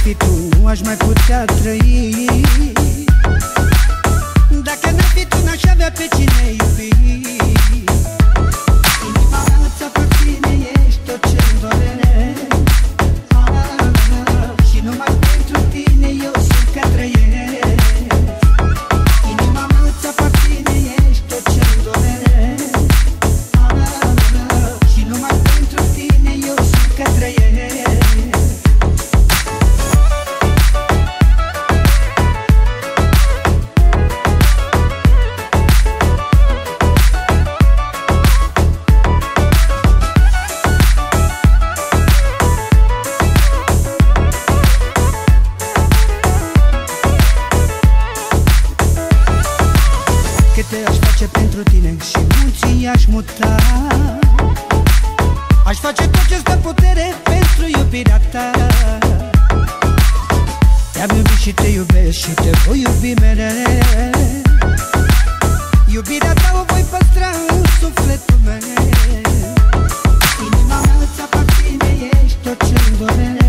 fi tu, nu aș mai putea trăi. Dacă n-ar fi tu, n-aș avea pe cine iubi. Inima mea ți aparține, ești tot ce-mi doresc. Și numai pentru tine eu simt că trăiesc. Inima mea ți aparține, ești tot ce-mi doresc. Și numai pentru tine eu simt că trăiesc. Câte aș face pentru tine și munții aș muta. Aș face tot ce stă putere pentru iubirea ta. Te-am iubit și te iubesc și te voi iubi mereu. Iubirea ta o voi păstra în sufletul meu. Inima mea ți aparține, ești tot ce-mi doresc.